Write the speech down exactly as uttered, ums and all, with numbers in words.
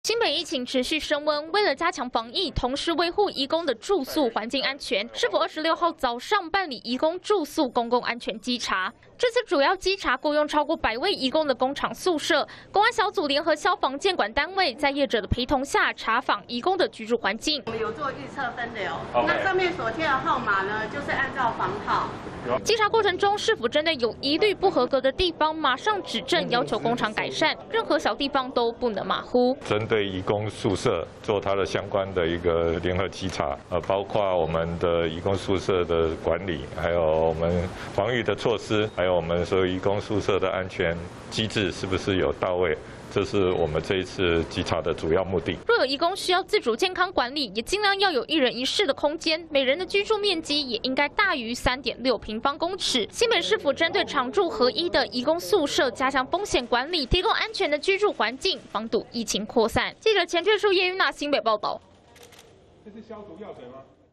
新北疫情持续升温，为了加强防疫，同时维护移工的住宿环境安全，是否二十六号早上办理移工住宿公共安全稽查？这次主要稽查雇佣超过百位移工的工厂宿舍，公安小组联合消防监管单位，在业者的陪同下查访移工的居住环境。 我们有做预测分流， okay. 那上面所贴的号码呢，就是按照房号。 稽查过程中，是否针对有疑虑不合格的地方，马上指正，要求工厂改善，任何小地方都不能马虎。 针对移工宿舍做它的相关的一个联合稽查，呃，包括我们的移工宿舍的管理，还有我们防御的措施，还有我们所有移工宿舍的安全机制是不是有到位？ 这是我们这一次稽查的主要目的。 若有移工需要自主健康管理，也尽量要有一人一室的空间，每人的居住面积也应该大于 三点六平方公尺。新北市府针对常住合一的移工宿舍，加强风险管理，提供安全的居住环境，防堵疫情扩散。记者钱雀树、叶玉娜新北报道。 这是消毒药水吗？